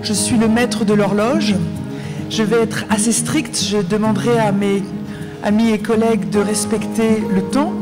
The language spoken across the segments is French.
Je suis le maître de l'horloge. Je vais être assez strict. Je demanderai à mes amis et collègues de respecter le temps.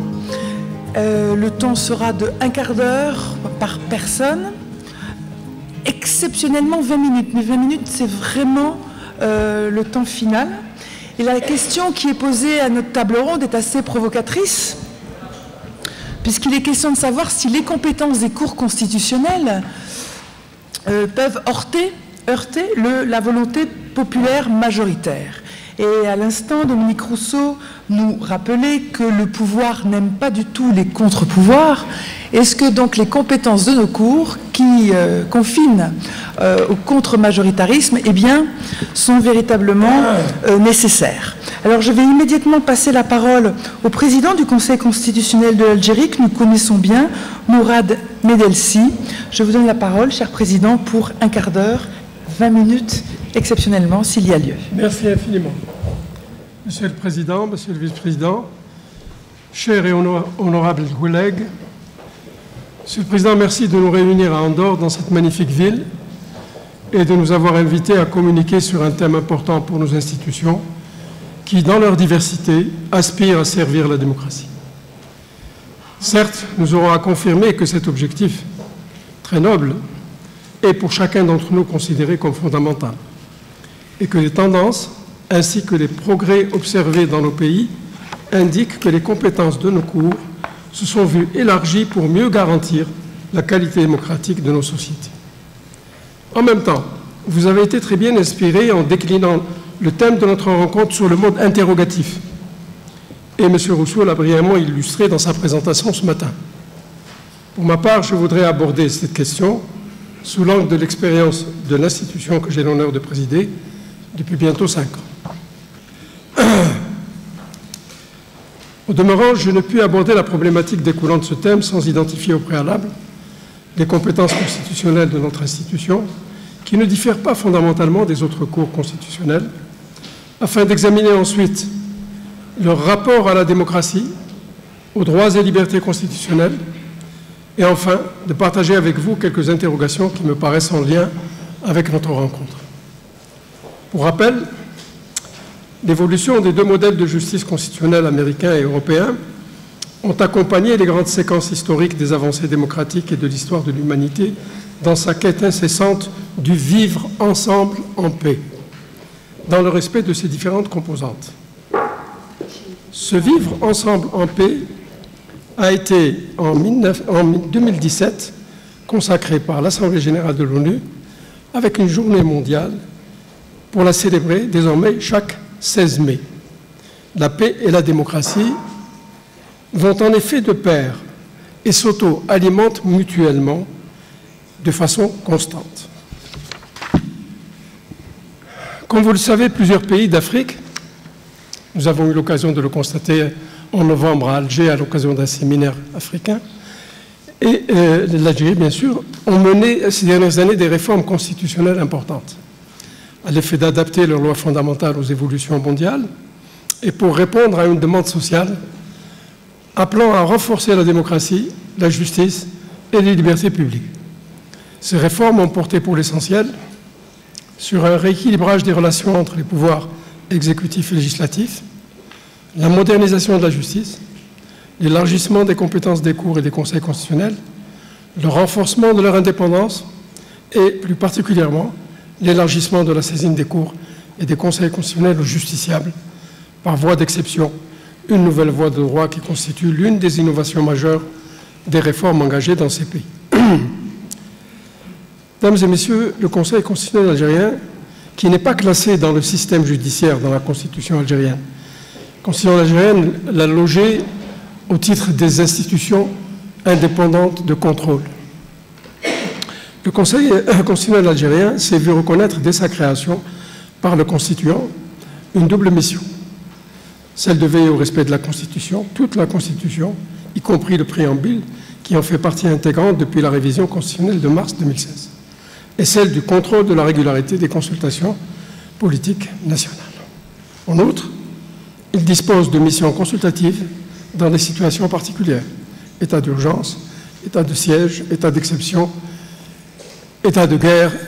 Le temps sera de 1/4 d'heure par personne. Exceptionnellement 20 minutes. Mais 20 minutes, c'est vraiment le temps final. Et la question qui est posée à notre table ronde est assez provocatrice, puisqu'il est question de savoir si les compétences des cours constitutionnelles peuvent heurter la volonté populaire majoritaire. Et à l'instant, Dominique Rousseau nous rappelait que le pouvoir n'aime pas du tout les contre-pouvoirs. Est-ce que donc les compétences de nos cours, qui confinent au contre-majoritarisme, eh bien, sont véritablement nécessaires? Alors je vais immédiatement passer la parole au président du Conseil constitutionnel de l'Algérie, que nous connaissons bien, Mourad Medelsi. Je vous donne la parole, cher président, pour 1/4 d'heure, 20 minutes, exceptionnellement, s'il y a lieu. Merci infiniment. Monsieur le Président, Monsieur le Vice-président, chers et honorables collègues, Monsieur le Président, merci de nous réunir à Andorre, dans cette magnifique ville, et de nous avoir invités à communiquer sur un thème important pour nos institutions, qui, dans leur diversité, aspirent à servir la démocratie. Certes, nous aurons à confirmer que cet objectif, très noble, est pour chacun d'entre nous considéré comme fondamental, et que les tendances, ainsi que les progrès observés dans nos pays, indiquent que les compétences de nos cours se sont vues élargies pour mieux garantir la qualité démocratique de nos sociétés. En même temps, vous avez été très bien inspiré en déclinant le thème de notre rencontre sur le mode interrogatif. Et M. Rousseau l'a brillamment illustré dans sa présentation ce matin. Pour ma part, je voudrais aborder cette question sous l'angle de l'expérience de l'institution que j'ai l'honneur de présider depuis bientôt 5 ans. Au demeurant, je ne puis aborder la problématique découlant de ce thème sans identifier au préalable les compétences constitutionnelles de notre institution, qui ne diffèrent pas fondamentalement des autres cours constitutionnels, afin d'examiner ensuite leur rapport à la démocratie, aux droits et libertés constitutionnels, et enfin de partager avec vous quelques interrogations qui me paraissent en lien avec notre rencontre. Pour rappel, l'évolution des deux modèles de justice constitutionnelle américains et européens ont accompagné les grandes séquences historiques des avancées démocratiques et de l'histoire de l'humanité dans sa quête incessante du vivre ensemble en paix, dans le respect de ses différentes composantes. Ce vivre ensemble en paix a été, en 2017, consacré par l'Assemblée générale de l'ONU avec une journée mondiale pour la célébrer désormais chaque 16 mai. La paix et la démocratie vont en effet de pair et s'auto-alimentent mutuellement de façon constante. Comme vous le savez, plusieurs pays d'Afrique, nous avons eu l'occasion de le constater en novembre à Alger à l'occasion d'un séminaire africain, et l'Algérie, bien sûr, ont mené ces dernières années des réformes constitutionnelles importantes, à l'effet d'adapter leurs lois fondamentales aux évolutions mondiales et pour répondre à une demande sociale appelant à renforcer la démocratie, la justice et les libertés publiques. Ces réformes ont porté pour l'essentiel sur un rééquilibrage des relations entre les pouvoirs exécutifs et législatifs, la modernisation de la justice, l'élargissement des compétences des cours et des conseils constitutionnels, le renforcement de leur indépendance et, plus particulièrement, l'élargissement de la saisine des cours et des conseils constitutionnels aux justiciables, par voie d'exception, une nouvelle voie de droit qui constitue l'une des innovations majeures des réformes engagées dans ces pays. Mesdames et messieurs, le Conseil constitutionnel algérien, qui n'est pas classé dans le système judiciaire dans la Constitution algérienne, la Constitution algérienne l'a logé au titre des institutions indépendantes de contrôle. Le Conseil constitutionnel algérien s'est vu reconnaître dès sa création par le Constituant une double mission, celle de veiller au respect de la Constitution, toute la Constitution, y compris le préambule, qui en fait partie intégrante depuis la révision constitutionnelle de mars 2016, et celle du contrôle de la régularité des consultations politiques nationales. En outre, il dispose de missions consultatives dans des situations particulières, état d'urgence, état de siège, état d'exception, état de guerre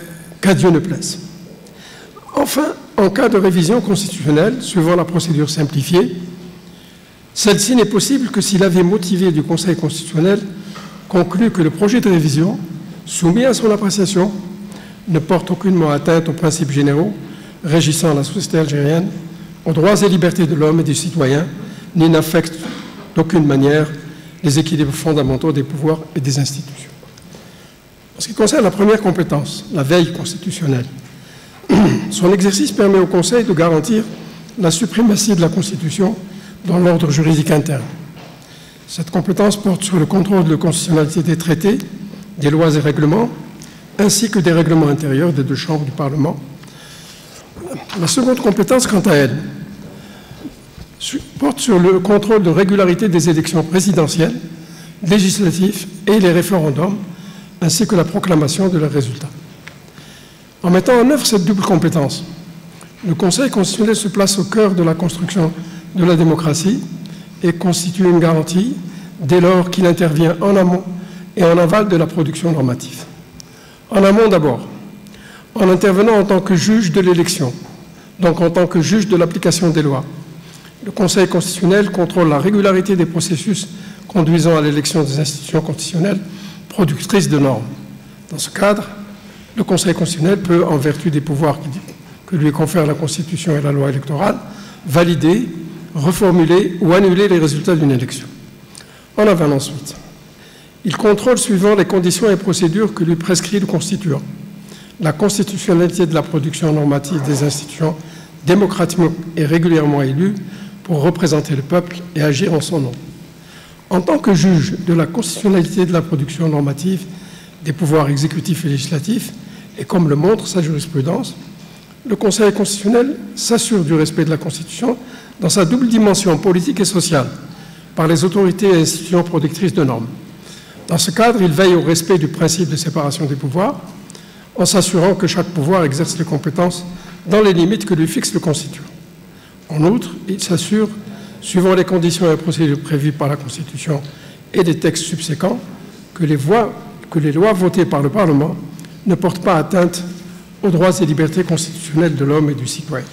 qu'à Dieu ne plaise. Enfin, en cas de révision constitutionnelle, suivant la procédure simplifiée, celle-ci n'est possible que si l'avis motivé du Conseil constitutionnel conclut que le projet de révision, soumis à son appréciation, ne porte aucunement atteinte aux principes généraux régissant la société algérienne, aux droits et libertés de l'homme et du citoyen, ni n'affecte d'aucune manière les équilibres fondamentaux des pouvoirs et des institutions. En ce qui concerne la première compétence, la veille constitutionnelle, son exercice permet au Conseil de garantir la suprématie de la Constitution dans l'ordre juridique interne. Cette compétence porte sur le contrôle de constitutionnalité des traités, des lois et règlements, ainsi que des règlements intérieurs des deux chambres du Parlement. La seconde compétence, quant à elle, porte sur le contrôle de régularité des élections présidentielles, législatives et les référendums, ainsi que la proclamation de leurs résultats. En mettant en œuvre cette double compétence, le Conseil constitutionnel se place au cœur de la construction de la démocratie et constitue une garantie dès lors qu'il intervient en amont et en aval de la production normative. En amont d'abord, en intervenant en tant que juge de l'élection, donc en tant que juge de l'application des lois. Le Conseil constitutionnel contrôle la régularité des processus conduisant à l'élection des institutions constitutionnelles productrices de normes. Dans ce cadre, le Conseil constitutionnel peut, en vertu des pouvoirs que lui confèrent la Constitution et la loi électorale, valider, reformuler ou annuler les résultats d'une élection. En aval ensuite, il contrôle suivant les conditions et procédures que lui prescrit le constituant, la constitutionnalité de la production normative des institutions démocratiquement et régulièrement élues pour représenter le peuple et agir en son nom. En tant que juge de la constitutionnalité de la production normative des pouvoirs exécutifs et législatifs, et comme le montre sa jurisprudence, le Conseil constitutionnel s'assure du respect de la Constitution dans sa double dimension politique et sociale par les autorités et institutions productrices de normes. Dans ce cadre, il veille au respect du principe de séparation des pouvoirs en s'assurant que chaque pouvoir exerce les compétences dans les limites que lui fixe le constituant. En outre, il s'assure, suivant les conditions et procédures prévues par la Constitution et des textes subséquents, que les lois votées par le Parlement ne portent pas atteinte aux droits et libertés constitutionnelles de l'homme et du citoyen.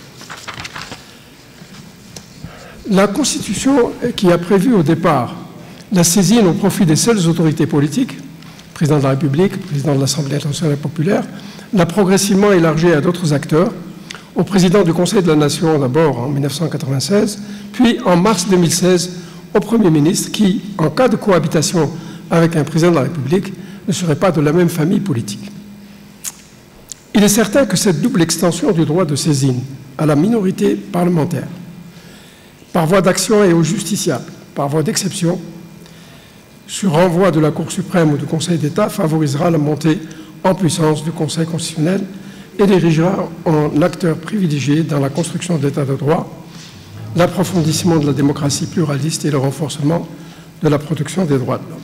La Constitution, qui a prévu au départ la saisine au profit des seules autorités politiques, président de la République, président de l'Assemblée nationale populaire, l'a progressivement élargie à d'autres acteurs, au président du Conseil de la Nation d'abord en 1996, puis en mars 2016 au Premier ministre qui, en cas de cohabitation avec un président de la République, ne serait pas de la même famille politique. Il est certain que cette double extension du droit de saisine à la minorité parlementaire, par voie d'action et aux justiciables, par voie d'exception, sur renvoi de la Cour suprême ou du Conseil d'État, favorisera la montée en puissance du Conseil constitutionnel et l'érigera en acteur privilégié dans la construction de l'État de droit, l'approfondissement de la démocratie pluraliste et le renforcement de la protection des droits de l'homme.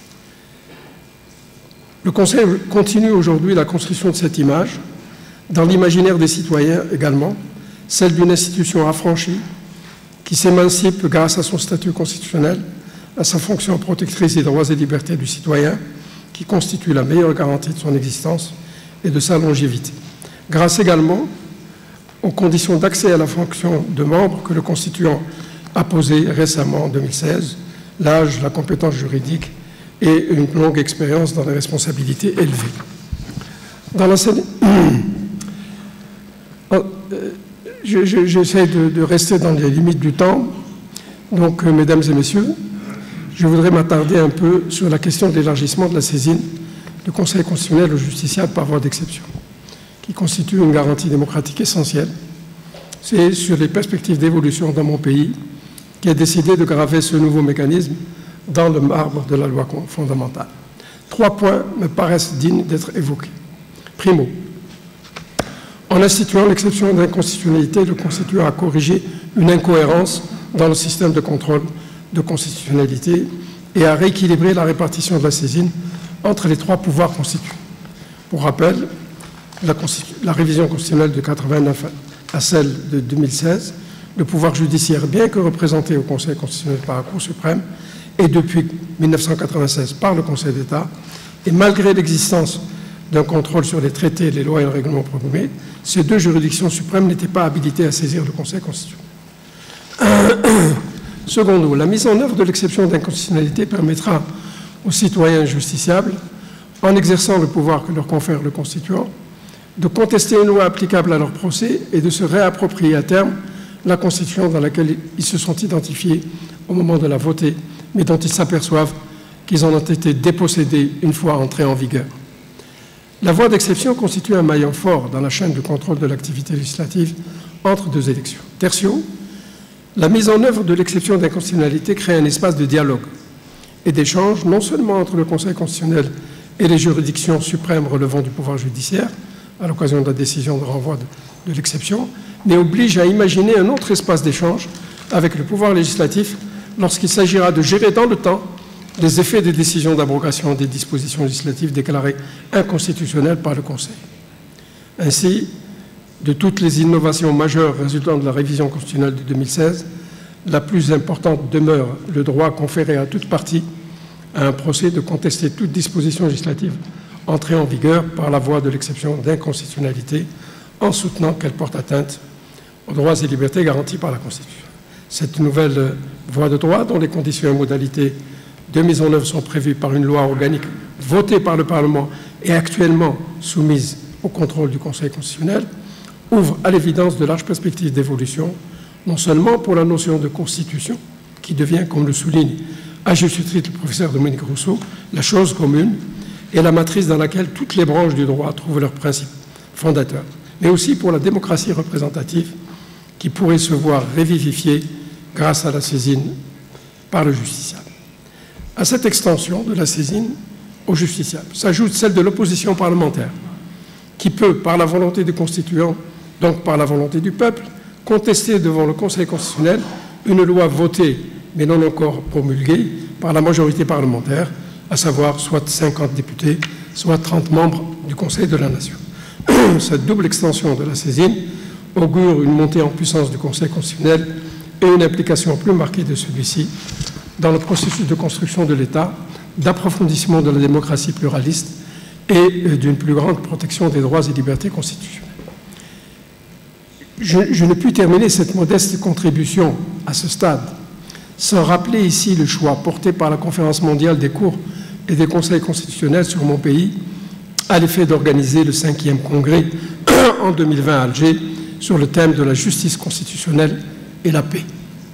Le Conseil continue aujourd'hui la construction de cette image, dans l'imaginaire des citoyens également, celle d'une institution affranchie qui s'émancipe grâce à son statut constitutionnel, à sa fonction protectrice des droits et libertés du citoyen, qui constitue la meilleure garantie de son existence et de sa longévité. Grâce également aux conditions d'accès à la fonction de membre que le constituant a posées récemment en 2016, l'âge, la compétence juridique et une longue expérience dans les responsabilités élevées. Dans la scène... J'essaie de rester dans les limites du temps. Donc, mesdames et messieurs, je voudrais m'attarder un peu sur la question de l'élargissement de la saisine du Conseil constitutionnel aux justiciables par voie d'exception, qui constitue une garantie démocratique essentielle. C'est sur les perspectives d'évolution dans mon pays qui a décidé de graver ce nouveau mécanisme dans le marbre de la loi fondamentale. 3 points me paraissent dignes d'être évoqués. Primo, en instituant l'exception d'inconstitutionnalité, le constituant a corrigé une incohérence dans le système de contrôle de constitutionnalité et a rééquilibré la répartition de la saisine entre les 3 pouvoirs constitués. Pour rappel, la révision constitutionnelle de 1989 à celle de 2016, le pouvoir judiciaire, bien que représenté au Conseil constitutionnel par la Cour suprême, et depuis 1996 par le Conseil d'État, et malgré l'existence d'un contrôle sur les traités, les lois et le règlement promulgués, ces deux juridictions suprêmes n'étaient pas habilitées à saisir le Conseil constitutionnel. Secondo, la mise en œuvre de l'exception d'inconstitutionnalité permettra aux citoyens justiciables, en exerçant le pouvoir que leur confère le Constituant, de contester une loi applicable à leur procès et de se réapproprier à terme la Constitution dans laquelle ils se sont identifiés au moment de la voter, mais dont ils s'aperçoivent qu'ils en ont été dépossédés une fois entrés en vigueur. La voie d'exception constitue un maillon fort dans la chaîne de contrôle de l'activité législative entre deux élections. Tertio, la mise en œuvre de l'exception d'inconstitutionnalité crée un espace de dialogue et d'échange non seulement entre le Conseil constitutionnel et les juridictions suprêmes relevant du pouvoir judiciaire, à l'occasion de la décision de renvoi de l'exception, mais oblige à imaginer un autre espace d'échange avec le pouvoir législatif lorsqu'il s'agira de gérer dans le temps les effets des décisions d'abrogation des dispositions législatives déclarées inconstitutionnelles par le Conseil. Ainsi, de toutes les innovations majeures résultant de la révision constitutionnelle de 2016, la plus importante demeure le droit conféré à toute partie à un procès de contester toute disposition législative entrée en vigueur par la voie de l'exception d'inconstitutionnalité en soutenant qu'elle porte atteinte aux droits et libertés garantis par la Constitution. Cette nouvelle voie de droit, dont les conditions et modalités de mise en œuvre sont prévues par une loi organique votée par le Parlement et actuellement soumise au contrôle du Conseil constitutionnel, ouvre à l'évidence de larges perspectives d'évolution, non seulement pour la notion de constitution, qui devient, comme le souligne à juste titre le professeur Dominique Rousseau, la chose commune et la matrice dans laquelle toutes les branches du droit trouvent leurs principes fondateurs, mais aussi pour la démocratie représentative qui pourrait se voir revivifiée grâce à la saisine par le justiciable. À cette extension de la saisine au justiciable s'ajoute celle de l'opposition parlementaire, qui peut, par la volonté du constituant, donc par la volonté du peuple, contester devant le Conseil constitutionnel une loi votée, mais non encore promulguée, par la majorité parlementaire, à savoir soit 50 députés, soit 30 membres du Conseil de la Nation. Cette double extension de la saisine augure une montée en puissance du Conseil constitutionnel et une implication plus marquée de celui-ci dans le processus de construction de l'État, d'approfondissement de la démocratie pluraliste et d'une plus grande protection des droits et libertés constitutionnelles. Je ne puis terminer cette modeste contribution à ce stade sans rappeler ici le choix porté par la Conférence mondiale des cours et des conseils constitutionnels sur mon pays à l'effet d'organiser le 5e congrès en 2020 à Alger sur le thème de la justice constitutionnelle et la paix.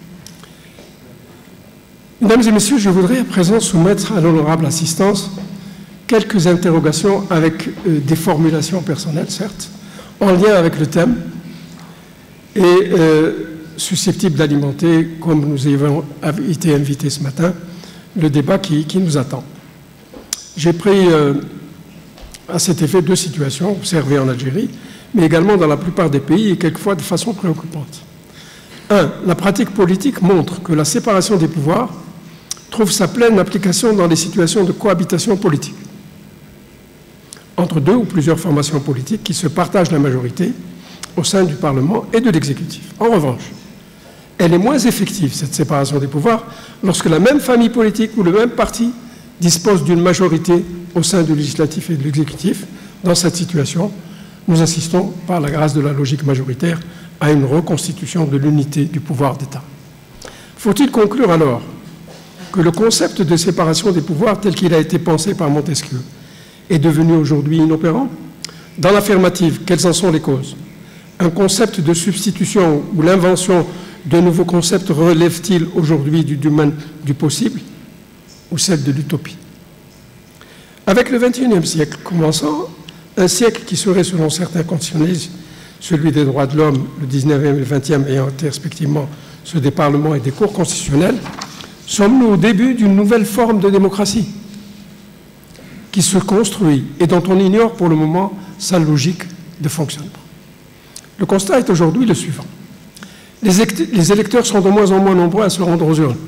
Mesdames et messieurs, je voudrais à présent soumettre à l'honorable assistance quelques interrogations avec des formulations personnelles, certes, en lien avec le thème et susceptibles d'alimenter, comme nous avons été invités ce matin, le débat qui nous attend. J'ai pris à cet effet deux situations observées en Algérie, mais également dans la plupart des pays et quelquefois de façon préoccupante. 1. La pratique politique montre que la séparation des pouvoirs trouve sa pleine application dans les situations de cohabitation politique entre deux ou plusieurs formations politiques qui se partagent la majorité au sein du Parlement et de l'exécutif. En revanche, elle est moins effective, cette séparation des pouvoirs, lorsque la même famille politique ou le même parti dispose d'une majorité au sein du législatif et de l'exécutif. Dans cette situation, nous assistons, par la grâce de la logique majoritaire, à une reconstitution de l'unité du pouvoir d'État. Faut-il conclure alors que le concept de séparation des pouvoirs tel qu'il a été pensé par Montesquieu est devenu aujourd'hui inopérant? Dans l'affirmative, quelles en sont les causes? Un concept de substitution ou l'invention de nouveaux concepts relève-t-il aujourd'hui du domaine du possible ou celle de l'utopie? Avec le XXIe siècle commençant, un siècle qui serait, selon certains constitutionnalistes, celui des droits de l'homme, le XIXe et le XXe ayant été respectivement ceux des parlements et des cours constitutionnels, sommes-nous au début d'une nouvelle forme de démocratie qui se construit et dont on ignore pour le moment sa logique de fonctionnement. Le constat est aujourd'hui le suivant. Les électeurs sont de moins en moins nombreux à se rendre aux urnes.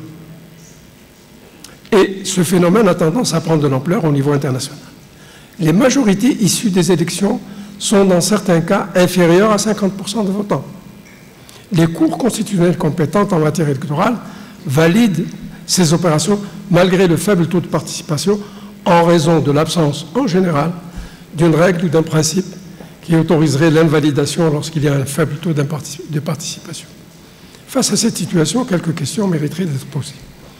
Et ce phénomène a tendance à prendre de l'ampleur au niveau international. Les majorités issues des élections sont dans certains cas inférieures à 50% de votants. Les cours constitutionnels compétentes en matière électorale valident ces opérations malgré le faible taux de participation en raison de l'absence en général d'une règle ou d'un principe qui autoriserait l'invalidation lorsqu'il y a un faible taux de participation. Face à cette situation, quelques questions mériteraient d'être posées.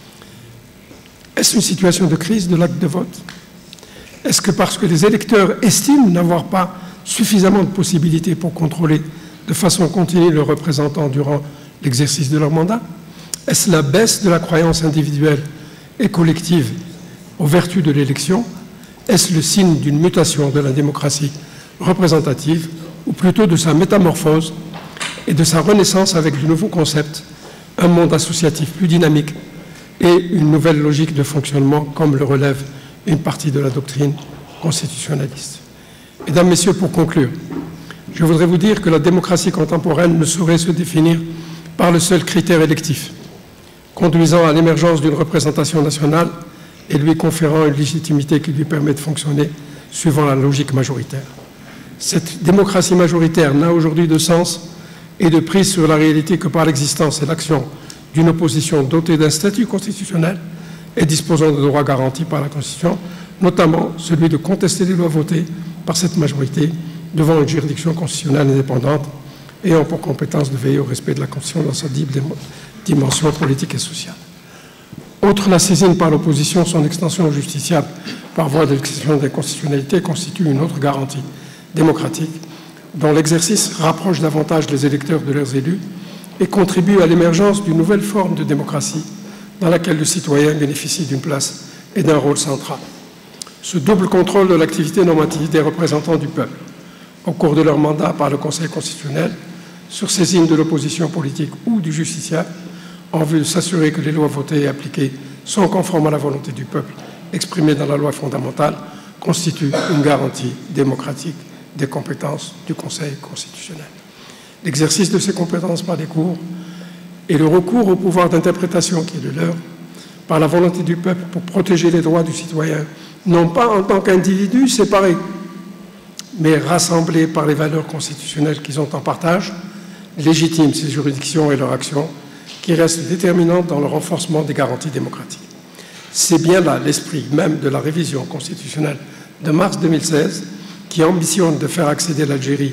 Est-ce une situation de crise de l'acte de vote? Est-ce que parce que les électeurs estiment n'avoir pas suffisamment de possibilités pour contrôler de façon continue leurs représentants durant l'exercice de leur mandat? Est-ce la baisse de la croyance individuelle et collective aux vertus de l'élection? Est-ce le signe d'une mutation de la démocratie représentative, ou plutôt de sa métamorphose et de sa renaissance avec de nouveaux concepts, un monde associatif plus dynamique et une nouvelle logique de fonctionnement, comme le relève une partie de la doctrine constitutionnaliste? Mesdames, Messieurs, pour conclure, je voudrais vous dire que la démocratie contemporaine ne saurait se définir par le seul critère électif, conduisant à l'émergence d'une représentation nationale et lui conférant une légitimité qui lui permet de fonctionner suivant la logique majoritaire. Cette démocratie majoritaire n'a aujourd'hui de sens et de prise sur la réalité que par l'existence et l'action d'une opposition dotée d'un statut constitutionnel et disposant de droits garantis par la Constitution, notamment celui de contester les lois votées par cette majorité devant une juridiction constitutionnelle indépendante ayant pour compétence de veiller au respect de la Constitution dans sa dimension politique et sociale. Outre la saisine par l'opposition, son extension justiciable par voie de l'exception d'inconstitutionnalité constitue une autre garantie démocratique dont l'exercice rapproche davantage les électeurs de leurs élus et contribue à l'émergence d'une nouvelle forme de démocratie dans laquelle le citoyen bénéficie d'une place et d'un rôle central. Ce double contrôle de l'activité normative des représentants du peuple au cours de leur mandat par le Conseil constitutionnel sur saisine de l'opposition politique ou du justiciable en vue de s'assurer que les lois votées et appliquées sont conformes à la volonté du peuple exprimée dans la loi fondamentale constitue une garantie démocratique des compétences du Conseil constitutionnel. L'exercice de ces compétences par des cours et le recours au pouvoir d'interprétation qui est le leur par la volonté du peuple pour protéger les droits du citoyen, non pas en tant qu'individus séparés, mais rassemblés par les valeurs constitutionnelles qu'ils ont en partage, légitiment ces juridictions et leurs actions qui restent déterminantes dans le renforcement des garanties démocratiques. C'est bien là l'esprit même de la révision constitutionnelle de mars 2016 qui ambitionne de faire accéder l'Algérie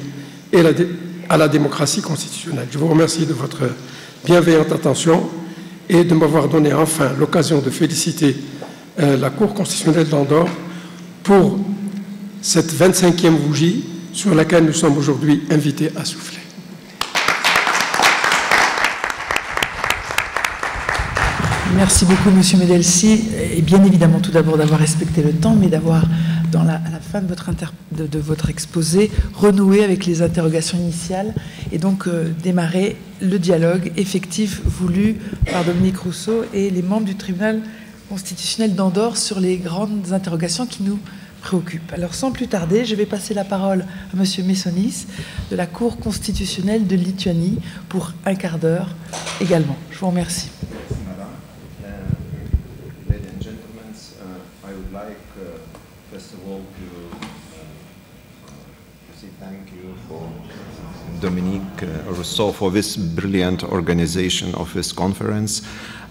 à la démocratie constitutionnelle. Je vous remercie de votre bienveillante attention et de m'avoir donné enfin l'occasion de féliciter la Cour constitutionnelle d'Andorre pour cette 25e bougie sur laquelle nous sommes aujourd'hui invités à souffler. Merci beaucoup, Monsieur Medelsi, et bien évidemment tout d'abord d'avoir respecté le temps, mais d'avoir, à la fin de votre exposé, renoué avec les interrogations initiales et donc démarrer le dialogue effectif voulu par Dominique Rousseau et les membres du tribunal constitutionnel d'Andorre sur les grandes interrogations qui nous préoccupent. Alors sans plus tarder, je vais passer la parole à Monsieur Messonis de la Cour constitutionnelle de Lituanie pour un quart d'heure également. Je vous remercie. Dominique Rousseau for this brilliant organization of this conference,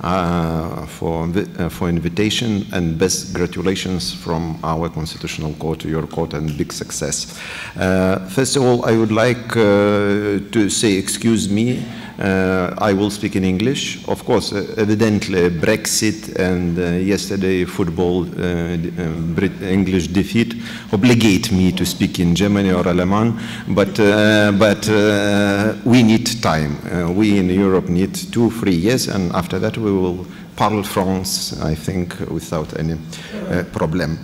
for invitation, and best congratulations from our Constitutional Court to your court, and big success. First of all, I would like to say, excuse me, I will speak in English. Of course, evidently Brexit and yesterday football English defeat obligate me to speak in Germany or Alemán, but we need time. We in Europe need 2-3 years, and after that we will parle France, I think, without any problem.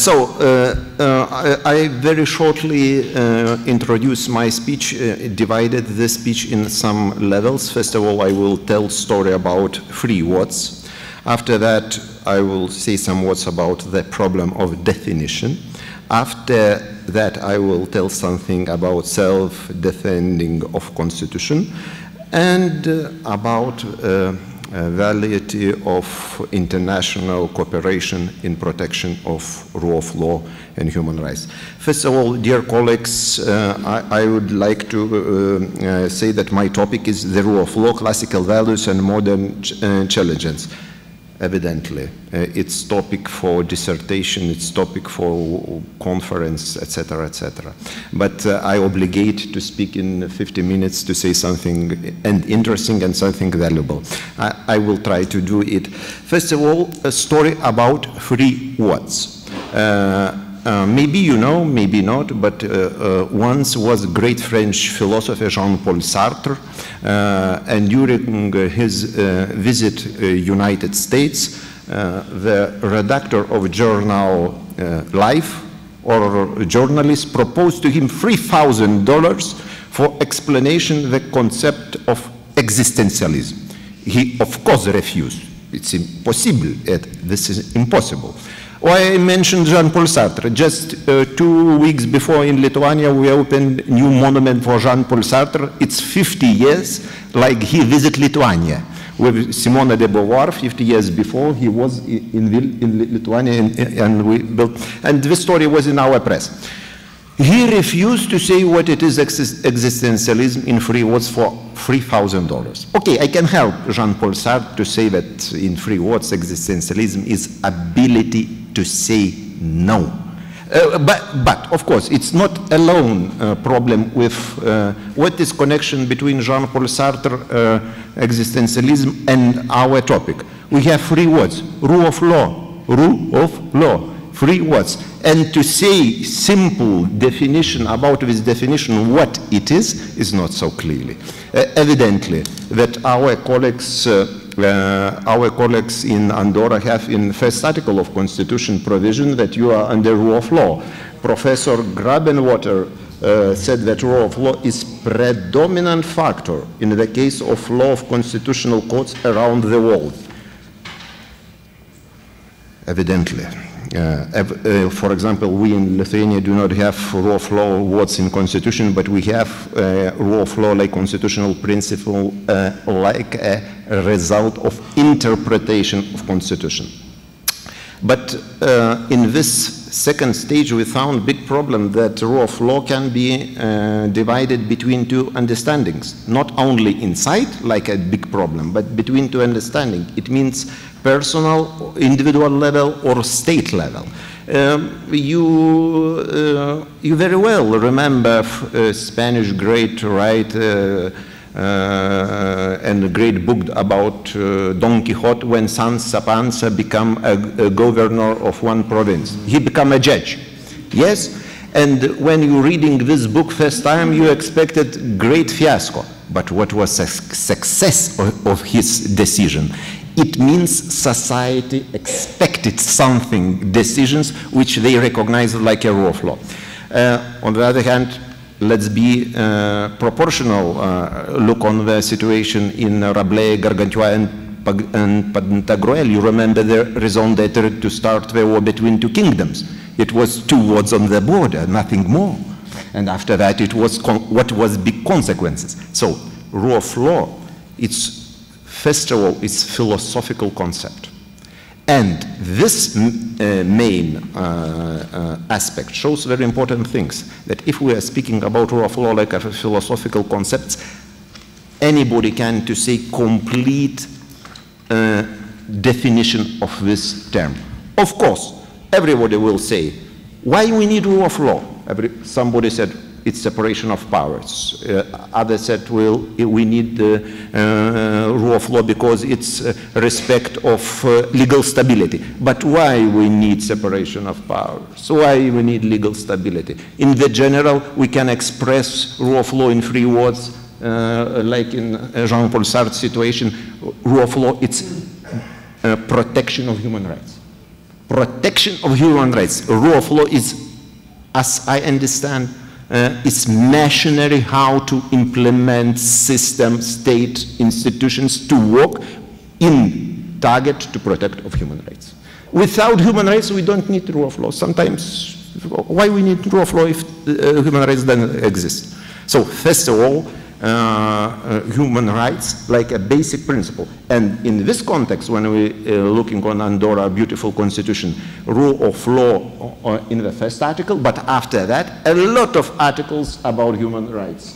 I very shortly introduce my speech, divided the speech in some levels. First of all, I will tell story about 3 words. After that, I will say some words about the problem of definition. After that, I will tell something about self-defending of constitution and about validity of international cooperation in protection of rule of law and human rights. First of all, dear colleagues, I would like to say that my topic is the rule of law, classical values, and modern challenges. evidently. It's topic for dissertation, it's topic for conference, etc., etc. But I obligate to speak in 50 minutes to say something interesting and something valuable. I will try to do it. First of all, a story about free words. Maybe you know, maybe not, but once was great French philosopher Jean-Paul Sartre, and during his visit United States, the redactor of journal Life or journalist proposed to him $3,000 for explanation the concept of existentialism. He, of course, refused. It's impossible. This is impossible. Why I mentioned Jean-Paul Sartre? Just 2 weeks before in Lithuania, we opened a new monument for Jean-Paul Sartre. It's 50 years, like he visited Lithuania. With Simone de Beauvoir, 50 years before, he was in Lithuania and we built, and this story was in our press. He refused to say what it is existentialism in free words for $3,000. Okay, I can help Jean-Paul Sartre to say that in free words existentialism is ability to say no. But of course, it's not alone problem with what is connection between Jean-Paul Sartre existentialism and our topic. We have free words, rule of law, free words. And to say simple definition about this definition, what it is not so clearly. Evidently, that our colleagues in Andorra have in first article of Constitution provision that you are under rule of law. Professor Grabenwater said that rule of law is predominant factor in the case of law of constitutional courts around the world. Evidently. For example, we in Lithuania do not have rule of law words in constitution, but we have rule of law like constitutional principle, like a result of interpretation of constitution. But in this second stage, we found big problem that rule of law can be divided between two understandings, not only inside, like a big problem, but between two understandings. It means personal, individual level, or state level. You very well remember Spanish great writer and a great book about Don Quixote when Sancho Panza became a governor of one province. He became a judge. Yes? And when you're reading this book first time, you expected great fiasco. But what was a success of his decision? It means society expected something, decisions which they recognized like a rule of law. On the other hand, let's be proportional look on the situation in Rabelais, Gargantua, and Pantagruel. You remember the raison d'être to start the war between two kingdoms. It was two words on the border, nothing more. And after that, it was what was big consequences. So, rule of law, it's first of all, it's philosophical concept. And this main aspect shows very important things, that if we are speaking about rule of law like a philosophical concepts, anybody can to say complete definition of this term. Of course, everybody will say, why we need rule of law? Somebody said, it's separation of powers. Others said, well, we need the rule of law because it's respect of legal stability. But why we need separation of powers? Why we need legal stability? In the general, we can express rule of law in three words, like in Jean-Paul Sartre's situation. Rule of law, it's protection of human rights. Protection of human rights. Rule of law is, as I understand, it's machinery how to implement system, state, institutions to work in target to protect of human rights. Without human rights, we don't need rule of law. Sometimes, why we need rule of law if human rights don't exist? So, first of all, human rights like a basic principle. And in this context, when we looking on Andorra beautiful constitution, rule of law in the first article, but after that, a lot of articles about human rights.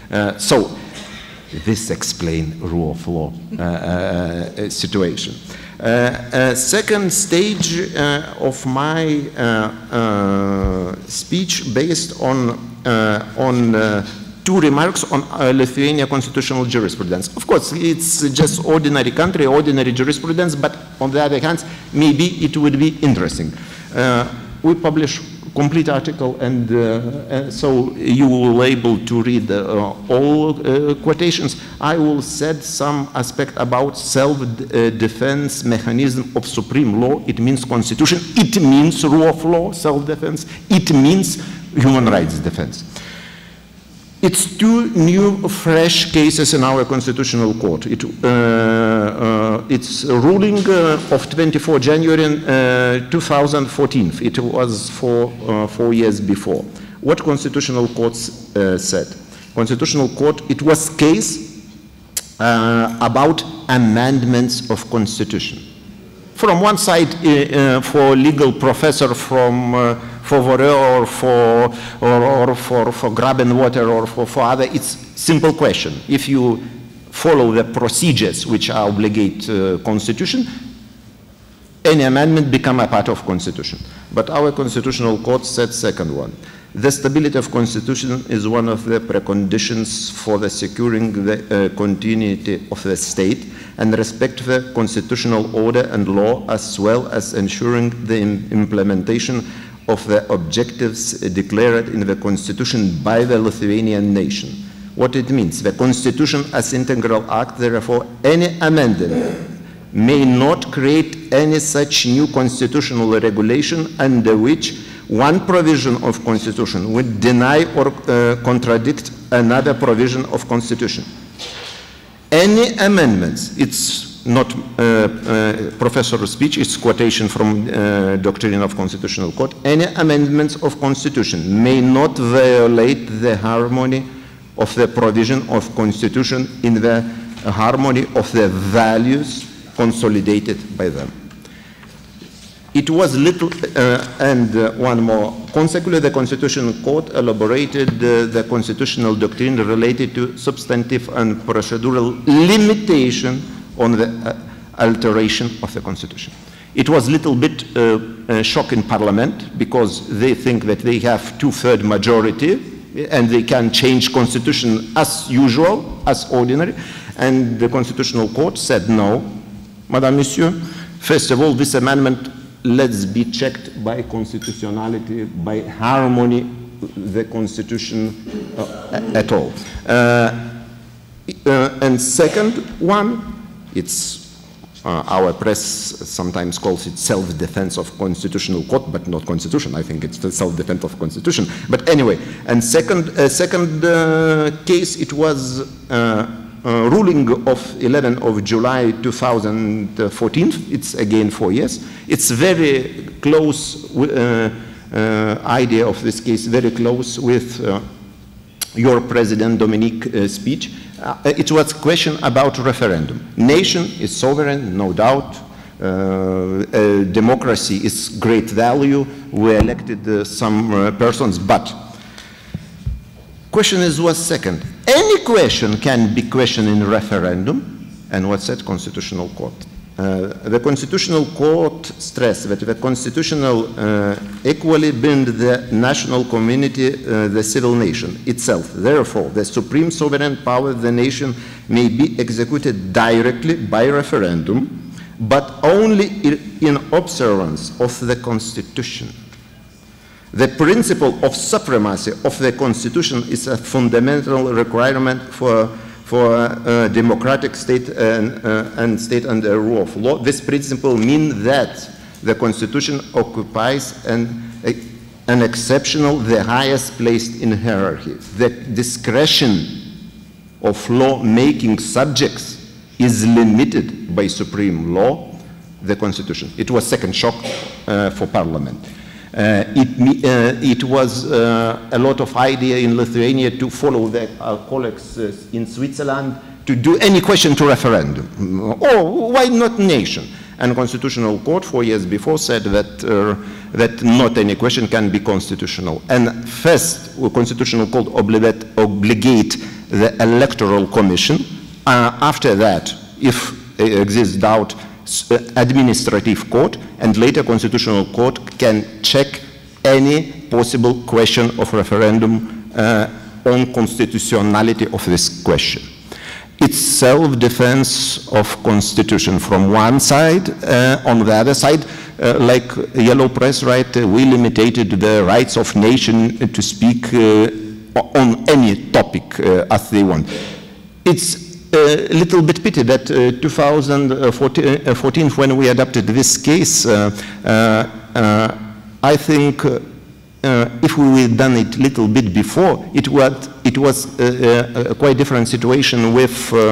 So this explains rule of law situation. Second stage of my speech based on two remarks on Lithuania constitutional jurisprudence. Of course, it's just ordinary country, ordinary jurisprudence, but on the other hand, maybe it would be interesting. We publish complete article, and so you will be able to read all quotations. I will set some aspect about self-defense mechanism of supreme law. It means constitution. It means rule of law, self-defense. It means human rights defense. It's two new, fresh cases in our constitutional court. It's a ruling of 24 January 2014. It was for 4 years before. What constitutional court said? Constitutional court, it was case about amendments of constitution. From one side, for legal professor from for Voreux or for Grabenwater or for other, it's simple question. If you follow the procedures which are obligate constitution, any amendment become a part of constitution. But our constitutional court said second one. The stability of constitution is one of the preconditions for the securing the continuity of the state and respect the constitutional order and law, as well as ensuring the implementation of the objectives declared in the constitution by the Lithuanian nation. What it means, the constitution as integral act, therefore any amendment may not create any such new constitutional regulation under which one provision of constitution would deny or contradict another provision of constitution. Any amendments, it's not professor's speech, it's quotation from Doctrine of Constitutional Court. Any amendments of constitution may not violate the harmony of the provision of constitution in the harmony of the values consolidated by them. It was little, and one more. Consequently, the Constitutional Court elaborated the constitutional doctrine related to substantive and procedural limitation on the alteration of the Constitution. It was a little bit shock in Parliament because they think that they have 2/3 majority and they can change Constitution as usual, as ordinary. And the Constitutional Court said, no, Madame, Monsieur, first of all, this amendment, let's be checked by constitutionality, by harmony, the Constitution at all. And second one, it's our press sometimes calls it self-defense of constitutional court, but not constitution. I think it's the self-defense of constitution. But anyway, and second case, it was ruling of 11 of July 2014. It's again 4 years. It's very close idea of this case, very close with your President Dominique speech. It was a question about referendum. Nation is sovereign, no doubt. Democracy is great value. We elected some persons, but question is was second. Any question can be questioned in referendum, and what said Constitutional Court? The Constitutional Court stressed that the constitutional equally bind the national community, the civil nation itself. Therefore, the supreme sovereign power of the nation may be executed directly by referendum, but only in observance of the Constitution. The principle of supremacy of the Constitution is a fundamental requirement for a democratic state and state under rule of law. This principle means that the Constitution occupies an exceptional, the highest place in hierarchy. The discretion of law-making subjects is limited by supreme law, the Constitution. It was second shock for Parliament. It was a lot of idea in Lithuania to follow the colleagues in Switzerland to do any question to referendum. Oh, why not nation? And Constitutional Court 4 years before said that that not any question can be constitutional. And first, Constitutional Court obligate the Electoral Commission. After that, if exists doubt, administrative court, and later constitutional court can check any possible question of referendum on constitutionality of this question. It's self-defense of constitution from one side. On the other side, like Yellow Press, right, we limited the rights of nation to speak on any topic as they want. It's a little bit pity that 2014, when we adopted this case, I think if we had done it a little bit before, it was a quite different situation with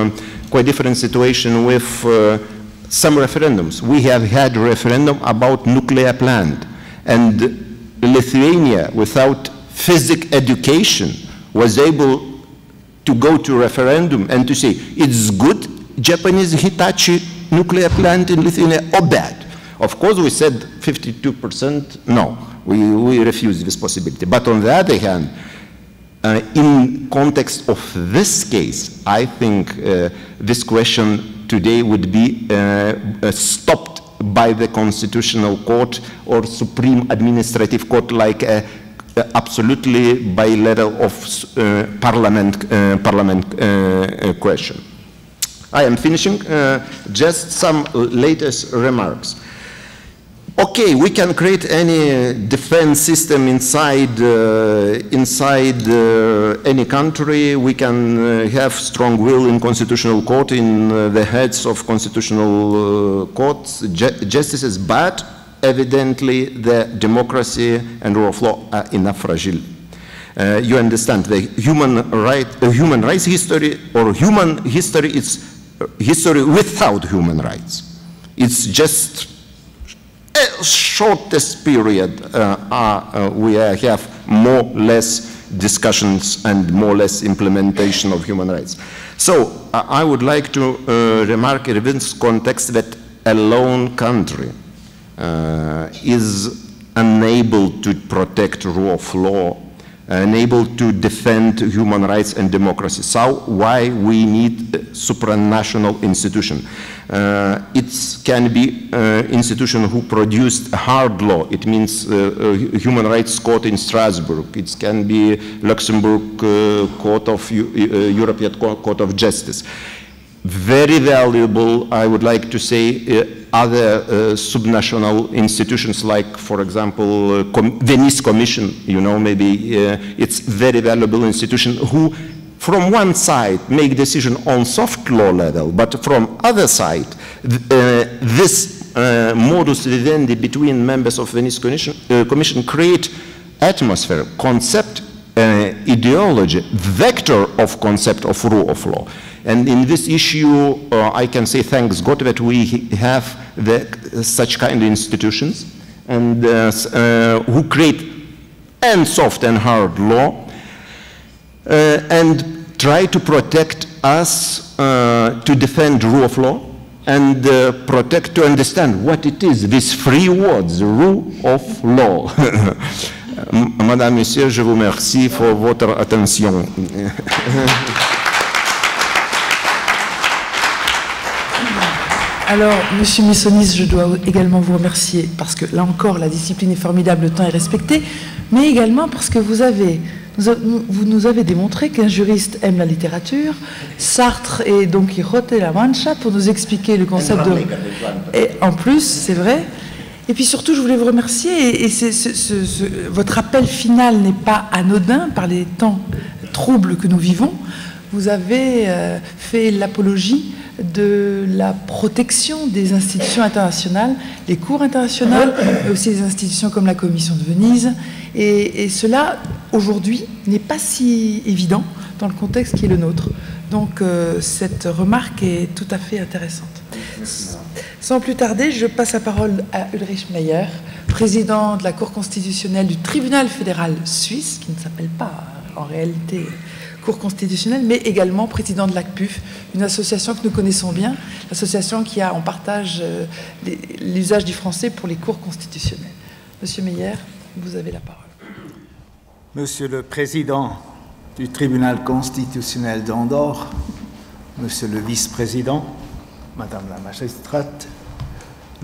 some referendums. We have had a referendum about nuclear plant, and Lithuania, without physics education, was able to go to referendum and to say it's good Japanese Hitachi nuclear plant in Lithuania or bad. Of course, we said 52% no. We refuse this possibility. But on the other hand, in context of this case, I think this question today would be stopped by the Constitutional Court or Supreme Administrative Court, like absolutely bilateral of parliament question. I am finishing. Just some latest remarks. Okay, we can create any defense system inside any country. We can have strong will in constitutional court, in the heads of constitutional courts, justices, but evidently the democracy and rule of law are enough fragile. You understand the human rights history, or human history, is history without human rights. It's just shortest period we have more or less discussions and more or less implementation of human rights. So I would like to remark in this context that a lone country is unable to protect rule of law, unable to defend human rights and democracy. So why we need a supranational institution? It can be institution who produced a hard law. It means human rights court in Strasbourg. It can be Luxembourg Court of European Court of Justice. Very valuable, I would like to say, other subnational institutions, like, for example, Venice Commission, you know, maybe it's very valuable institution who, from one side, make decision on soft law level, but from other side, this modus vivendi between members of Venice Commission create atmosphere, concept, ideology, vector of concept of rule of law. And in this issue, I can say thanks God that we have such kind of institutions and who create and soft and hard law and try to protect us to defend rule of law and protect, to understand what it is, these three words, rule of law. Madame, Monsieur, je vous remercie pour votre attention. Alors, Monsieur Missonis, je dois également vous remercier parce que, là encore, la discipline est formidable, le temps est respecté, mais également parce que vous nous avez démontré qu'un juriste aime la littérature. Sartre et Don Quijote et la Mancha pour nous expliquer le concept de... Et en plus, c'est vrai. Et puis surtout, je voulais vous remercier, et votre appel final n'est pas anodin par les temps troubles que nous vivons. Vous avez fait l'apologie de la protection des institutions internationales, les cours internationales, mais aussi les institutions comme la Commission de Venise. Et cela, aujourd'hui, n'est pas si évident dans le contexte qui est le nôtre. Donc, cette remarque est tout à fait intéressante. Sans plus tarder, je passe la parole à Ulrich Meyer, président de la Cour constitutionnelle du Tribunal fédéral suisse, qui ne s'appelle pas en réalité Cour constitutionnelle, mais également président de l'ACPUF, une association que nous connaissons bien, l'association qui a en partage l'usage du français pour les cours constitutionnelles. Monsieur Meyer, vous avez la parole. Monsieur le Président du Tribunal constitutionnel d'Andorre, Monsieur le Vice-président, Madame la magistrate,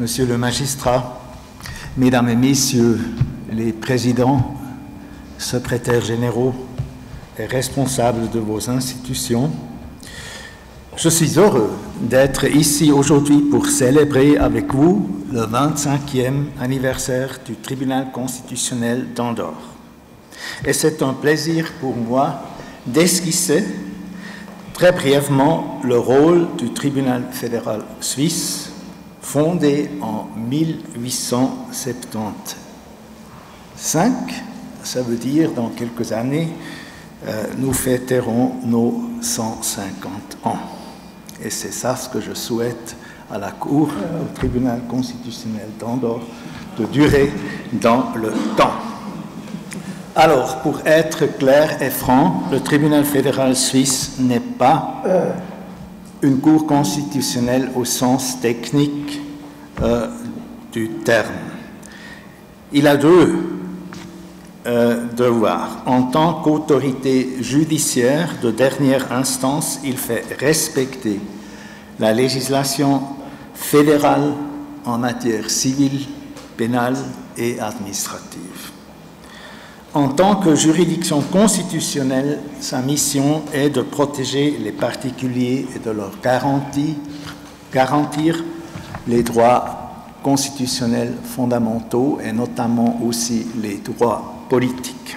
Monsieur le magistrat, Mesdames et Messieurs les présidents, secrétaires généraux et responsables de vos institutions, je suis heureux d'être ici aujourd'hui pour célébrer avec vous le 25e anniversaire du tribunal constitutionnel d'Andorre. Et c'est un plaisir pour moi d'esquisser très brièvement le rôle du tribunal fédéral suisse, fondé en 1875. Ça veut dire dans quelques années, nous fêterons nos 150 ans. Et c'est ça ce que je souhaite à la Cour, au tribunal constitutionnel d'Andorre, de durer dans le temps. Alors, pour être clair et franc, le tribunal fédéral suisse n'est pas une cour constitutionnelle au sens technique du terme. Il a deux devoirs. En tant qu'autorité judiciaire de dernière instance, il fait respecter la législation fédérale en matière civile, pénale et administrative. En tant que juridiction constitutionnelle, sa mission est de protéger les particuliers et de leur garantir les droits constitutionnels fondamentaux et notamment aussi les droits politiques.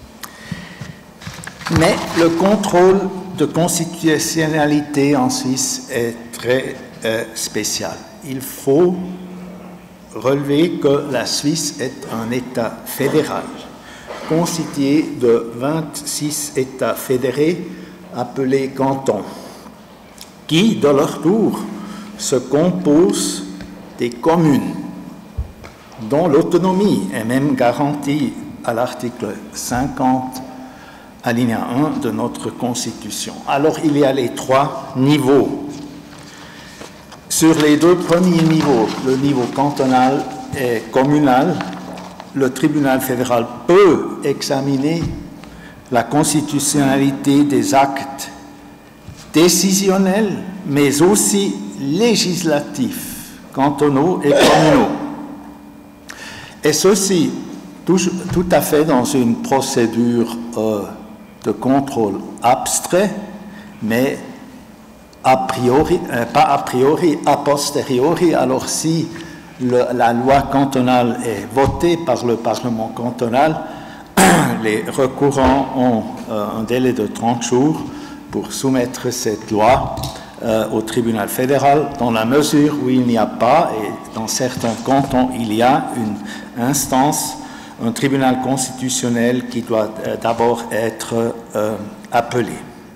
Mais le contrôle de constitutionnalité en Suisse est très spécial. Il faut relever que la Suisse est un État fédéral, constitué de 26 États fédérés appelés cantons, qui, de leur tour, se composent des communes, dont l'autonomie est même garantie à l'article 50, alinéa 1 de notre Constitution. Alors, il y a les trois niveaux. Sur les deux premiers niveaux, le niveau cantonal et communal, le tribunal fédéral peut examiner la constitutionnalité des actes décisionnels, mais aussi législatifs, cantonaux et communaux. Et ceci, tout à fait dans une procédure de contrôle abstrait, mais a priori, pas a priori, a posteriori. Alors si la loi cantonale est votée par le Parlement cantonal, les recourants ont un délai de 30 jours pour soumettre cette loi au tribunal fédéral, dans la mesure où il n'y a pas, et dans certains cantons, il y a une instance, un tribunal constitutionnel qui doit d'abord être appelé.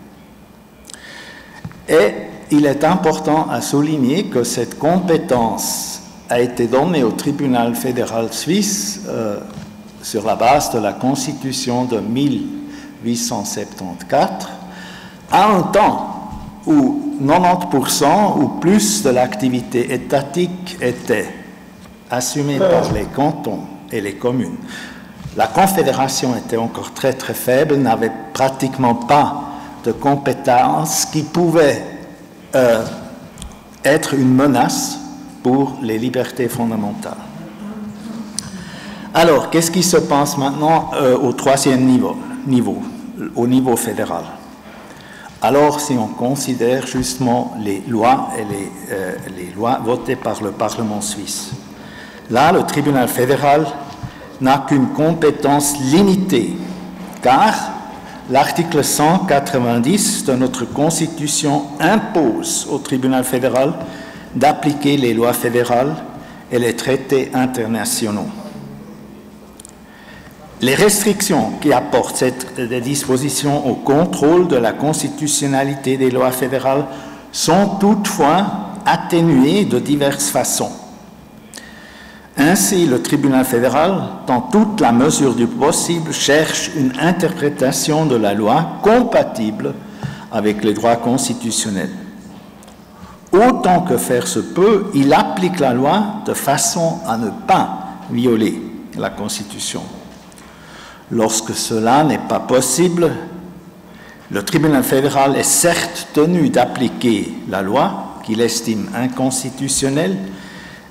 Et il est important à souligner que cette compétence a été donnée au tribunal fédéral suisse sur la base de la Constitution de 1874, à un temps où 90% ou plus de l'activité étatique était assumée par les cantons et les communes. La Confédération était encore très très faible, n'avait pratiquement pas de compétences qui pouvaient être une menace pour les libertés fondamentales. Alors, qu'est-ce qui se passe maintenant au troisième niveau, au niveau fédéral? Alors, si on considère justement les lois et les lois votées par le Parlement suisse, là, le tribunal fédéral n'a qu'une compétence limitée, car l'article 190 de notre Constitution impose au tribunal fédéral d'appliquer les lois fédérales et les traités internationaux. Les restrictions qui apportent des dispositions au contrôle de la constitutionnalité des lois fédérales sont toutefois atténuées de diverses façons. Ainsi, le tribunal fédéral, dans toute la mesure du possible, cherche une interprétation de la loi compatible avec les droits constitutionnels. Autant que faire se peut, il applique la loi de façon à ne pas violer la Constitution. Lorsque cela n'est pas possible, le tribunal fédéral est certes tenu d'appliquer la loi qu'il estime inconstitutionnelle,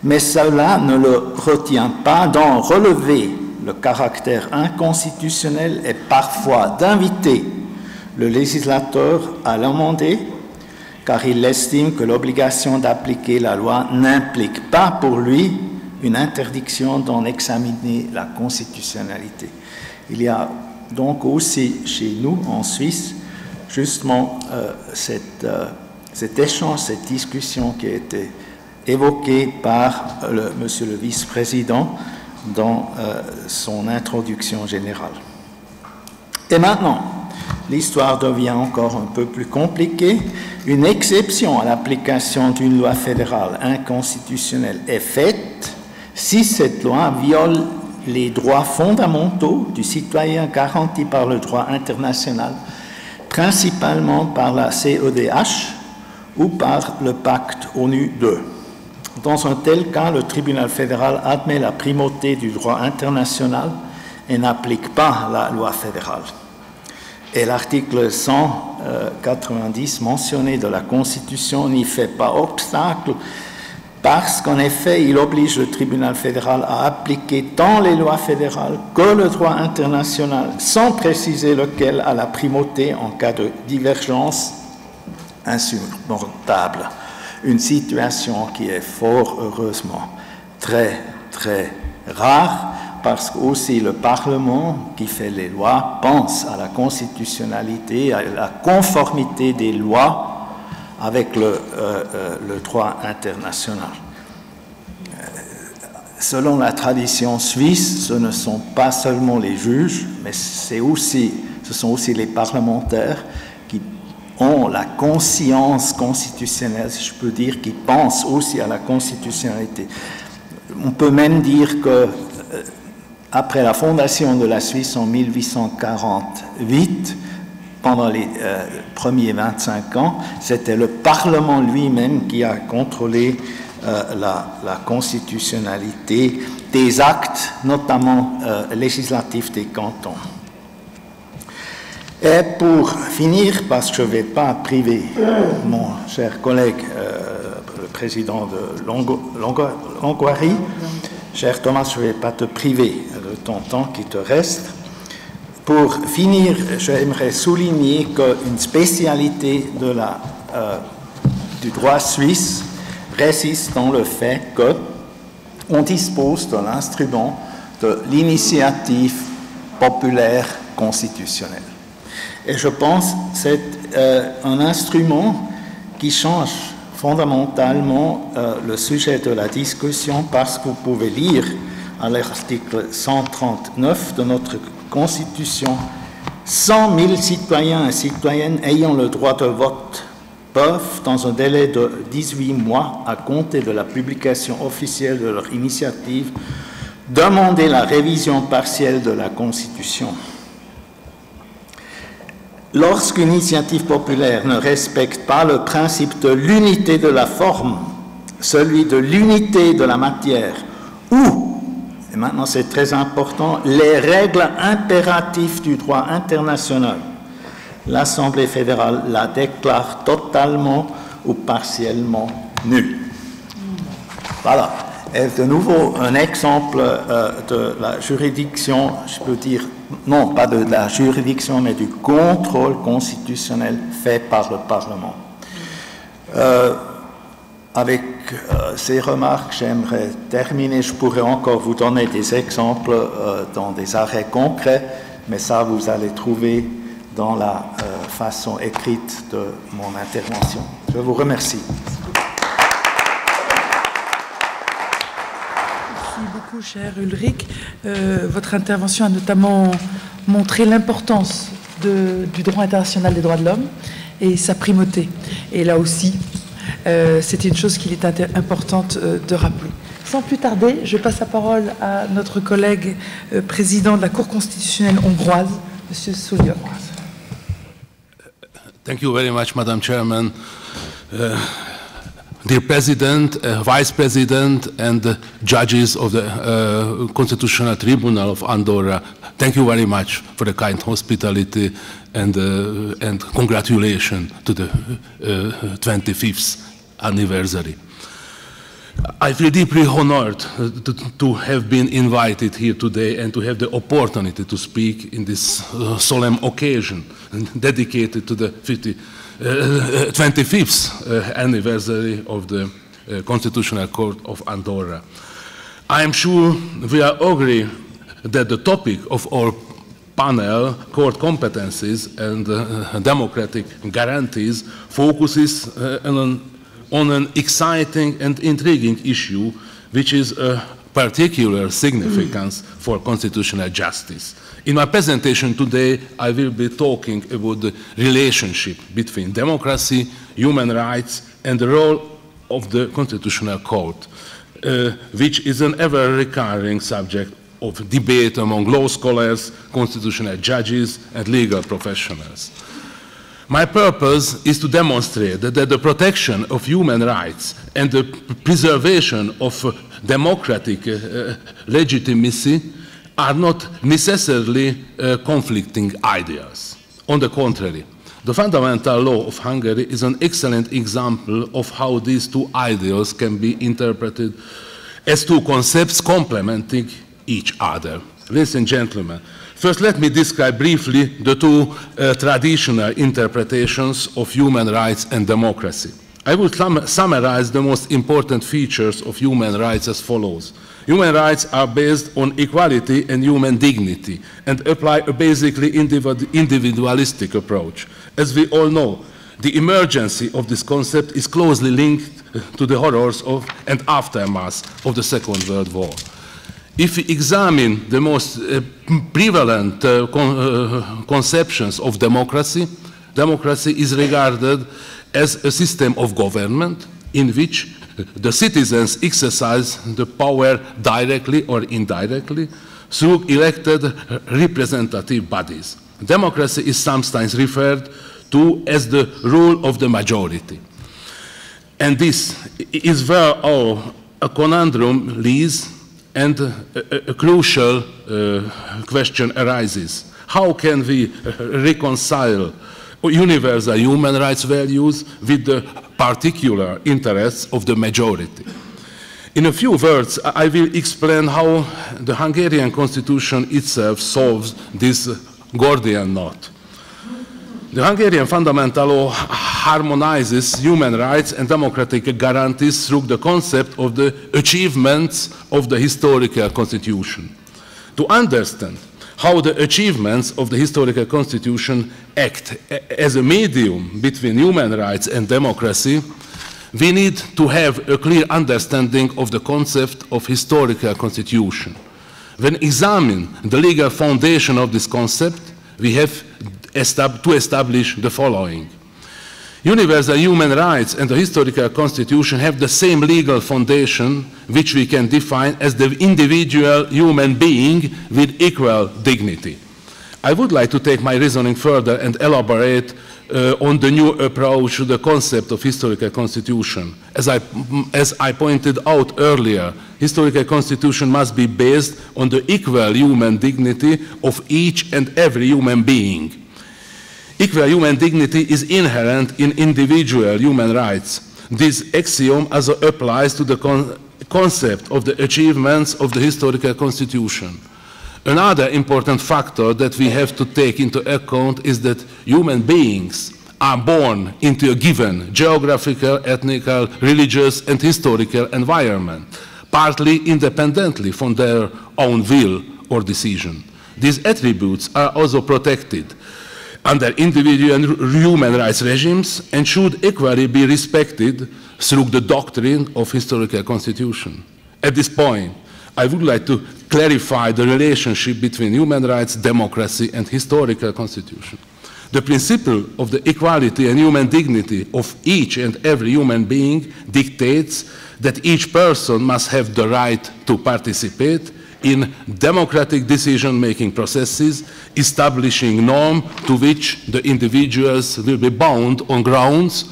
Mais cela ne le retient pas d'en relever le caractère inconstitutionnel et parfois d'inviter le législateur à l'amender, car il estime que l'obligation d'appliquer la loi n'implique pas pour lui une interdiction d'en examiner la constitutionnalité. Il y a donc aussi chez nous, en Suisse, justement cet échange, cette discussion qui a été évoquée par monsieur le vice-président dans son introduction générale. Et maintenant, l'histoire devient encore un peu plus compliquée. Une exception à l'application d'une loi fédérale inconstitutionnelle est faite si cette loi viole les droits fondamentaux du citoyen garantis par le droit international, principalement par la CEDH ou par le pacte ONU 2. Dans un tel cas, le tribunal fédéral admet la primauté du droit international et n'applique pas la loi fédérale. Et l'article 190 mentionné de la Constitution n'y fait pas obstacle parce qu'en effet, il oblige le tribunal fédéral à appliquer tant les lois fédérales que le droit international, sans préciser lequel a la primauté en cas de divergence insurmontable. Une situation qui est fort heureusement très, très rare, parce que aussi le Parlement qui fait les lois pense à la constitutionnalité, à la conformité des lois avec le droit international. Selon la tradition suisse, ce ne sont pas seulement les juges, mais ce sont aussi les parlementaires qui ont la conscience constitutionnelle, si je peux dire, qui pensent aussi à la constitutionnalité. On peut même dire que après la fondation de la Suisse en 1848, pendant les premiers 25 ans, c'était le Parlement lui-même qui a contrôlé la constitutionnalité des actes, notamment législatifs des cantons. Et pour finir, parce que je ne vais pas priver mon cher collègue, le président de Longoirie, cher Thomas, je ne vais pas te priver de ton temps qui te reste. Pour finir, j'aimerais souligner qu'une spécialité du droit suisse réside dans le fait qu'on dispose de l'instrument de l'initiative populaire constitutionnelle. Et je pense que c'est un instrument qui change fondamentalement le sujet de la discussion, parce que vous pouvez lire à l'article 139 de notre Constitution, 100 000 citoyens et citoyennes ayant le droit de vote peuvent, dans un délai de 18 mois à compter de la publication officielle de leur initiative, demander la révision partielle de la Constitution. Lorsqu'une initiative populaire ne respecte pas le principe de l'unité de la forme, celui de l'unité de la matière, ou, et maintenant c'est très important, les règles impératives du droit international, l'Assemblée fédérale la déclare totalement ou partiellement nulle. Voilà. Et de nouveau, un exemple de la juridiction, je peux dire, non pas de la juridiction, mais du contrôle constitutionnel fait par le Parlement. Avec ces remarques, j'aimerais terminer. Je pourrais encore vous donner des exemples dans des arrêts concrets, mais ça, vous allez trouver dans la façon écrite de mon intervention. Je vous remercie. Merci beaucoup, cher Ulrich. Votre intervention a notamment montré l'importance du droit international des droits de l'homme et sa primauté. Et là aussi, c'était une chose qu'il est importante de rappeler. Sans plus tarder, je passe la parole à notre collègue président de la Cour constitutionnelle hongroise, M. Szúlyog. Thank you very much, Madam Chairman. Dear President, Vice President, and the judges of the Constitutional Tribunal of Andorra, thank you very much for the kind hospitality and congratulations to the 25th anniversary. I feel deeply honored to have been invited here today and to have the opportunity to speak in this solemn occasion dedicated to the 25th anniversary of the Constitutional Court of Andorra. I am sure we all agree that the topic of our panel, court competencies and democratic guarantees, focuses on an exciting and intriguing issue which is of particular significance for constitutional justice. In my presentation today, I will be talking about the relationship between democracy, human rights, and the role of the Constitutional Court, which is an ever-recurring subject of debate among law scholars, constitutional judges, and legal professionals. My purpose is to demonstrate that the protection of human rights and the preservation of democratic legitimacy are not necessarily conflicting ideas. On the contrary, the fundamental law of Hungary is an excellent example of how these two ideals can be interpreted as two concepts complementing each other. Ladies and gentlemen, first let me describe briefly the two traditional interpretations of human rights and democracy. I will summarize the most important features of human rights as follows. Human rights are based on equality and human dignity and apply a basically individualistic approach. As we all know, the emergency of this concept is closely linked to the horrors of and aftermath of the Second World War. If we examine the most prevalent conceptions of democracy, democracy is regarded as a system of government in which the citizens exercise the power directly or indirectly through elected representative bodies. Democracy is sometimes referred to as the rule of the majority. And this is where our conundrum lies, and a crucial question arises. How can we reconcile universal human rights values with the particular interests of the majority? In a few words, I will explain how the Hungarian constitution itself solves this Gordian knot. The Hungarian fundamental law harmonizes human rights and democratic guarantees through the concept of the achievements of the historical constitution. To understand how the achievements of the historical constitution act as a medium between human rights and democracy, we need to have a clear understanding of the concept of historical constitution. When examining the legal foundation of this concept, we have to establish the following. Universal human rights and the historical constitution have the same legal foundation, which we can define as the individual human being with equal dignity. I would like to take my reasoning further and elaborate on the new approach to the concept of historical constitution. As I pointed out earlier, historical constitution must be based on the equal human dignity of each and every human being. Equal human dignity is inherent in individual human rights. This axiom also applies to the concept of the achievements of the historical constitution. Another important factor that we have to take into account is that human beings are born into a given geographical, ethnical, religious, and historical environment, partly independently from their own will or decision. These attributes are also protected under individual and human rights regimes and should equally be respected through the doctrine of historical constitution. At this point, I would like to clarify the relationship between human rights, democracy, and historical constitution. The principle of the equality and human dignity of each and every human being dictates that each person must have the right to participate in democratic decision-making processes, establishing norms to which the individuals will be bound on grounds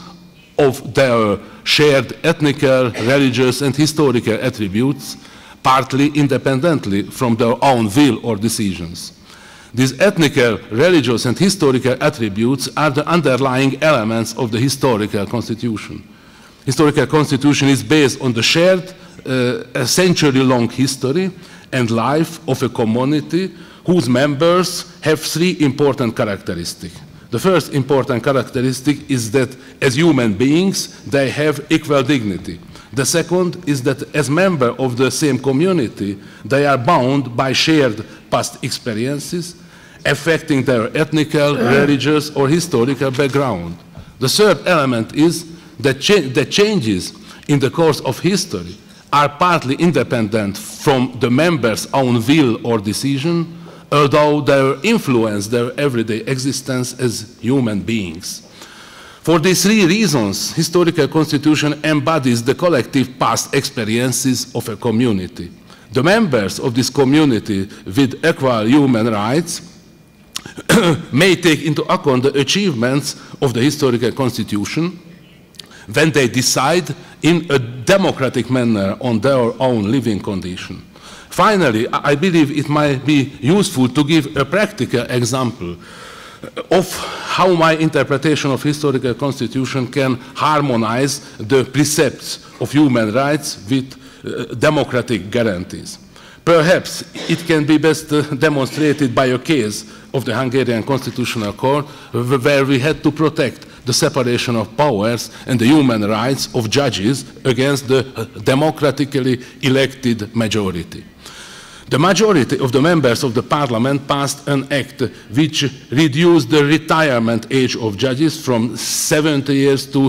of their shared ethnic, religious, and historical attributes, partly independently from their own will or decisions. These ethnic, religious, and historical attributes are the underlying elements of the historical constitution. Historical constitution is based on the shared a century-long history and life of a community whose members have three important characteristics. The first important characteristic is that as human beings, they have equal dignity. The second is that as members of the same community, they are bound by shared past experiences affecting their ethnic, religious, or historical background. The third element is that changes in the course of history are partly independent from the members' own will or decision, although they influence their everyday existence as human beings. For these three reasons, historical constitution embodies the collective past experiences of a community. The members of this community with equal human rights may take into account the achievements of the historical constitution when they decide in a democratic manner on their own living condition. Finally, I believe it might be useful to give a practical example of how my interpretation of historical constitution can harmonize the precepts of human rights with democratic guarantees. Perhaps it can be best demonstrated by a case of the Hungarian Constitutional Court where we had to protect the separation of powers and the human rights of judges against the democratically elected majority. The majority of the members of the parliament passed an act which reduced the retirement age of judges from 70 years to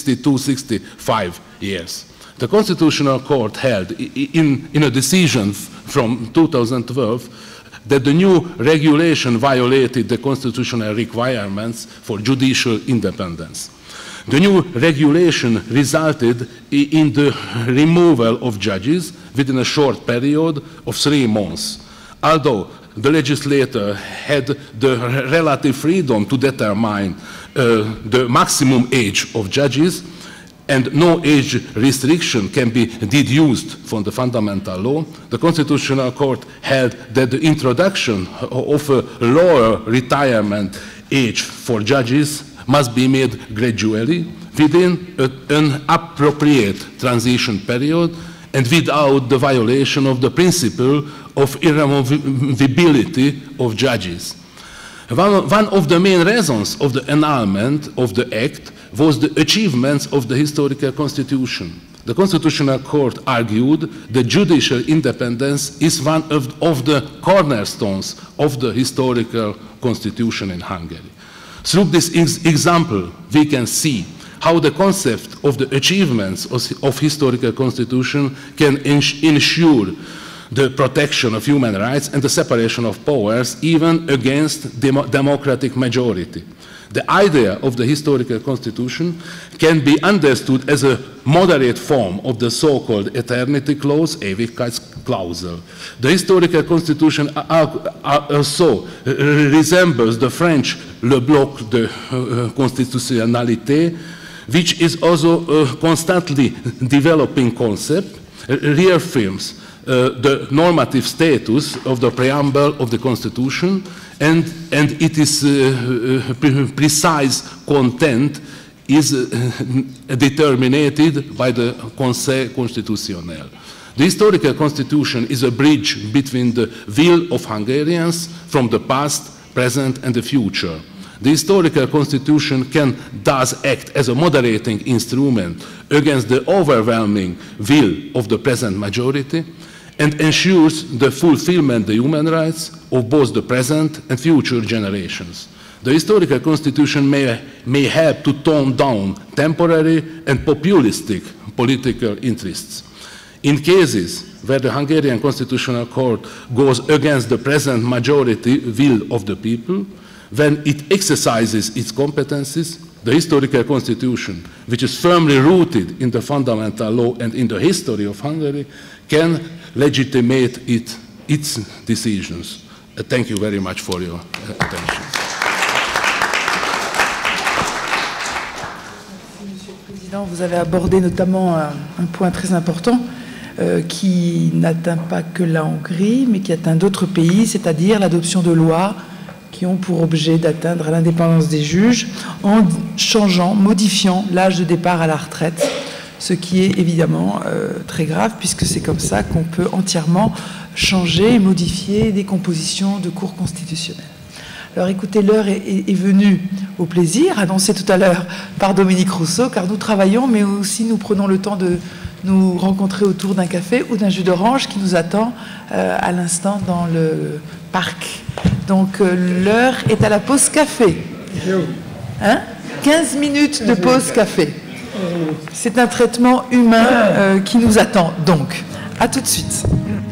65 years. The Constitutional Court held in a decision from 2012 that the new regulation violated the constitutional requirements for judicial independence. The new regulation resulted in the removal of judges within a short period of 3 months. Although the legislator had the relative freedom to determine the maximum age of judges, and no age restriction can be deduced from the fundamental law, the Constitutional Court held that the introduction of a lower retirement age for judges must be made gradually within an appropriate transition period and without the violation of the principle of irremovability of judges. One of the main reasons of the annulment of the Act was the achievements of the historical constitution. The Constitutional Court argued that judicial independence is one of the cornerstones of the historical constitution in Hungary. Through this example, we can see how the concept of the achievements of historical constitution can ensure the protection of human rights and the separation of powers even against democratic majority. The idea of the historical constitution can be understood as a moderate form of the so-called eternity clause, Ewigkeitsklausel. The historical constitution also resembles the French Le Bloc de Constitutionnalité, which is also a constantly developing concept, reaffirms the normative status of the preamble of the Constitution, and its precise content is determined by the Conseil Constitutionnel. The historical constitution is a bridge between the will of Hungarians from the past, present, and the future. The historical constitution can thus act as a moderating instrument against the overwhelming will of the present majority and ensures the fulfillment of the human rights of both the present and future generations. The historical constitution may help to tone down temporary and populistic political interests. In cases where the Hungarian Constitutional Court goes against the present majority will of the people, when it exercises its competencies, the historical constitution, which is firmly rooted in the fundamental law and in the history of Hungary, can legitimate its decisions. Thank you very much for your attention. Monsieur le Président, vous avez abordé notamment un point très important qui n'atteint pas que la Hongrie, mais qui atteint d'autres pays, c'est-à-dire l'adoption de lois qui ont pour objet d'atteindre l'indépendance des juges en changeant, modifiant l'âge de départ à la retraite ce qui est évidemment très grave, puisque c'est comme ça qu'on peut entièrement changer et modifier des compositions de cours constitutionnelles. Alors écoutez, l'heure est venue au plaisir, annoncé tout à l'heure par Dominique Rousseau, car nous travaillons, mais aussi nous prenons le temps de nous rencontrer autour d'un café ou d'un jus d'orange qui nous attend à l'instant dans le parc. Donc l'heure est à la pause café. Hein? 15 minutes de pause café. C'est un traitement humain qui nous attend. Donc, à tout de suite.